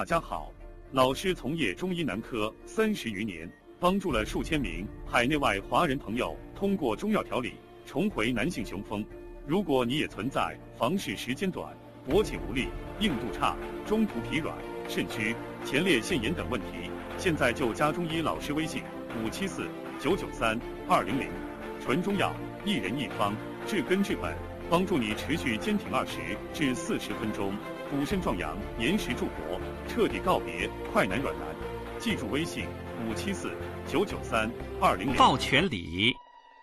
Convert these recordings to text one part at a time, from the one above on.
家好，老师从业中医男科30余年，帮助了数千名海内外华人朋友通过中药调理重回男性雄风。如果你也存在房事时间短、勃起无力、硬度差、中途疲软、肾虚、前列腺炎等问题，现在就加中医老师微信574-993-200，纯中药，一人一方，治根治本，帮助你持续坚挺20至40分钟，补肾壮阳，延时助勃，彻底告别快男软男。记住微信574-993-200。 抱拳礼，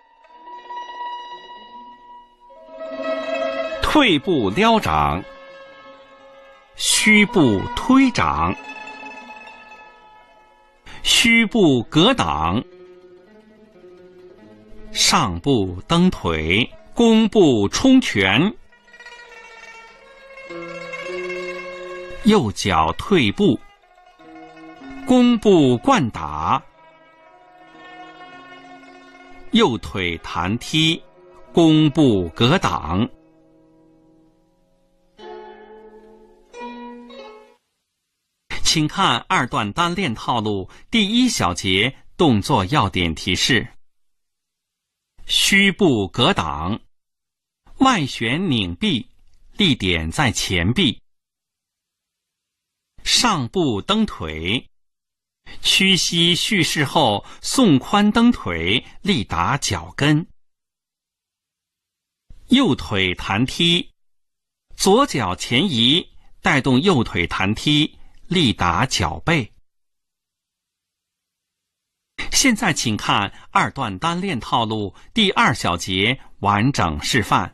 退步撩掌，虚步推掌，虚步格挡，上步蹬腿，弓步冲拳，右脚退步，弓步贯打，右腿弹踢，弓步格挡。请看二段单练套路第1小节动作要点提示：虚步格挡，外旋拧臂，力点在前臂；上步蹬腿，屈膝蓄势后送髋蹬腿，力打脚跟；右腿弹踢，左脚前移，带动右腿弹踢，力打脚背。现在请看二段单练套路第2小节完整示范。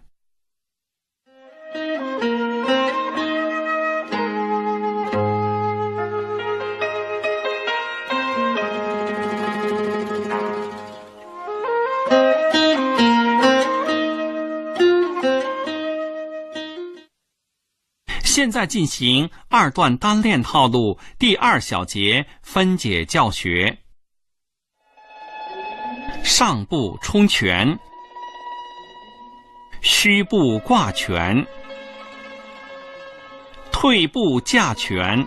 现在进行二段单练套路第2小节分解教学。上步冲拳，虚步挂拳，退步架拳，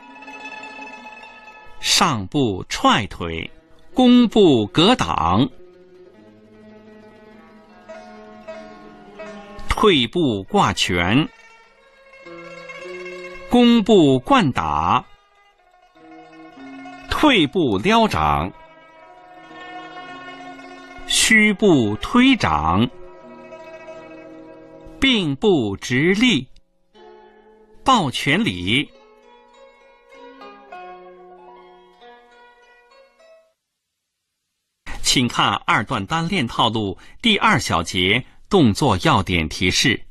上步踹腿，弓步格挡，退步挂拳，弓步贯打，退步撩掌，虚步推掌，并步直立，抱拳礼。请看二段单练套路第2小节动作要点提示：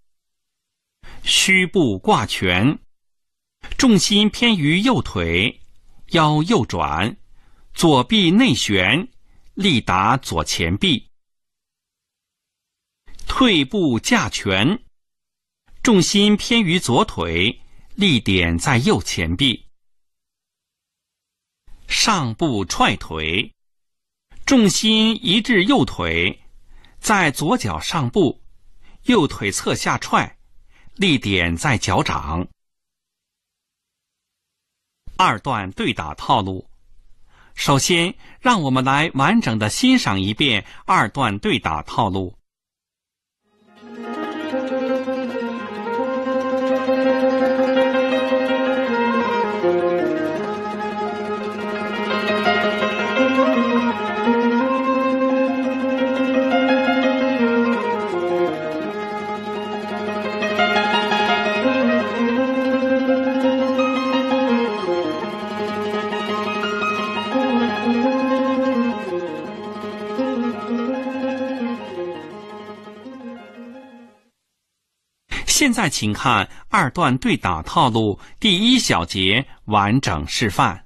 虚步挂拳，重心偏于右腿，腰右转，左臂内旋，力打左前臂；退步架拳，重心偏于左腿，力点在右前臂；上步踹腿，重心移至右腿，在左脚上步，右腿侧下踹，力点在脚掌。二段对打套路，首先让我们来完整的欣赏一遍二段对打套路。现在请看二段对打套路第1小节完整示范。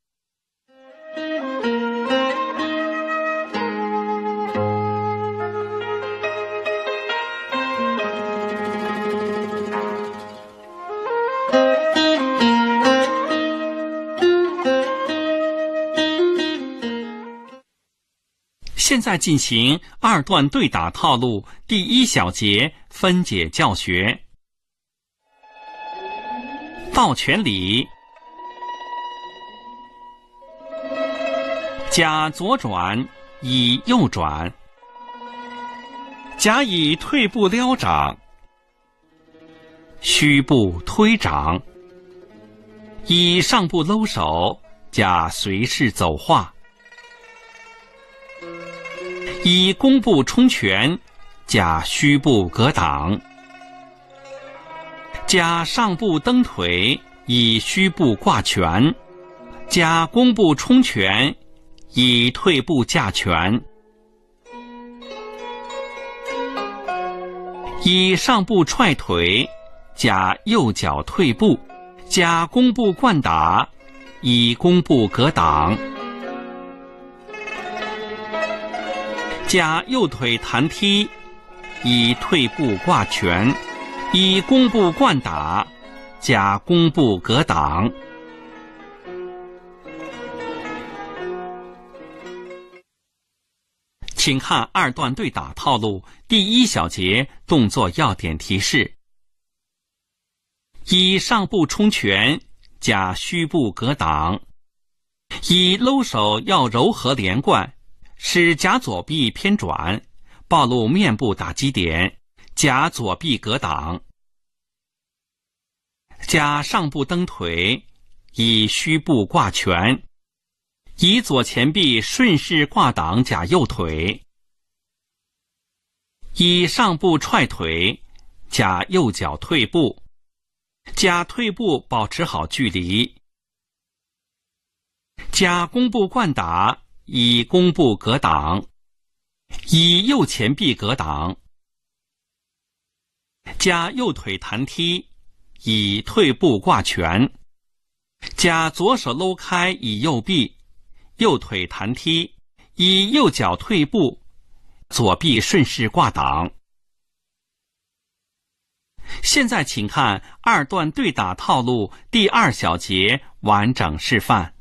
现在进行二段对打套路第1小节分解教学。抱拳礼， 甲左转，乙右转。甲以退步撩掌，虚步推掌。乙上步搂手，甲随势走化。乙弓步冲拳，甲虚步格挡。甲上步蹬腿，乙虚步挂拳。甲弓步冲拳，乙退步架拳。乙上步踹腿，甲右脚退步。甲弓步惯打，乙弓步格挡。甲右腿弹踢，乙退步挂拳。乙弓步惯打，甲弓步格挡。请看二段对打套路第一小节动作要点提示。乙上步冲拳，甲虚步格挡。乙搂手要柔和连贯，使甲左臂偏转，暴露面部打击点，甲左臂格挡。甲上步蹬腿，乙虚步挂拳。乙左前臂顺势挂挡甲右腿。乙上步踹腿，甲右脚退步。甲退步保持好距离。甲弓步惯打，乙弓步格挡。乙右前臂格挡。甲右腿弹踢，乙退步挂拳。甲左手搂开乙右臂，右腿弹踢，乙右脚退步，左臂顺势挂挡。现在请看二段对打套路第二小节完整示范。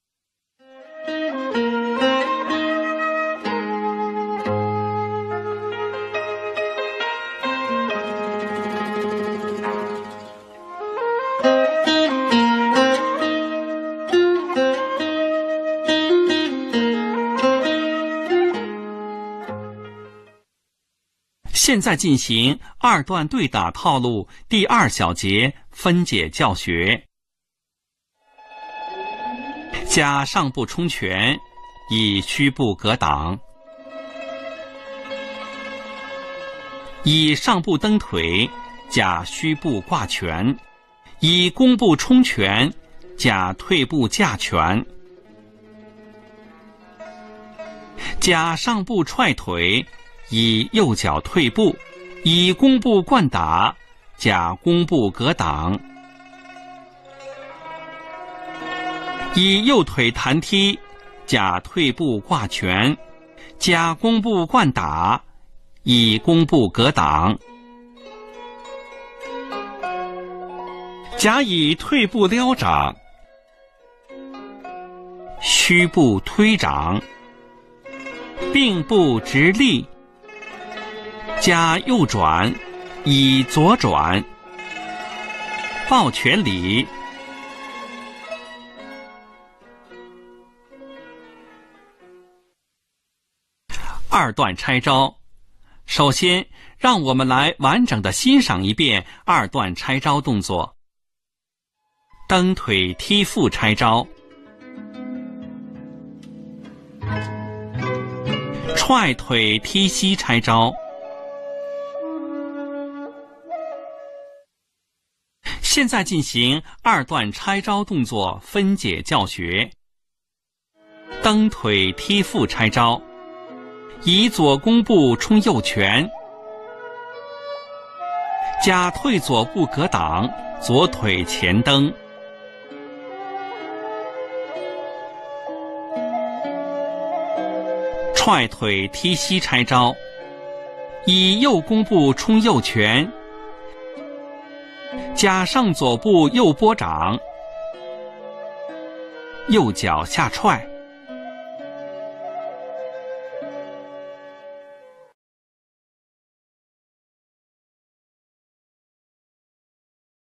现在进行二段对打套路第二小节分解教学。甲上步冲拳，乙虚步格挡。乙上步蹬腿，甲虚步挂拳。乙弓步冲拳，甲退步架拳。甲上步踹腿，乙右脚退步，乙弓步惯打，甲弓步格挡。乙右腿弹踢，甲退步挂拳，甲弓步惯打，乙弓步格挡。甲乙退步撩掌，虚步推掌，并步直立。甲右转，乙左转，抱拳礼。二段拆招，首先让我们来完整的欣赏一遍二段拆招动作。蹬腿踢腹拆招，踹腿踢膝拆招。现在进行二段拆招动作分解教学。蹬腿踢腹拆招，以左弓步冲右拳，甲退左步格挡，左腿前蹬。踹腿踢膝拆招，以右弓步冲右拳，甲上左步右拨掌，右脚下踹。